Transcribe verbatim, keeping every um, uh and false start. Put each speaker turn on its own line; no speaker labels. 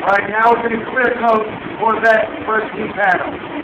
All right, now we're going to clear coat for that first key panel.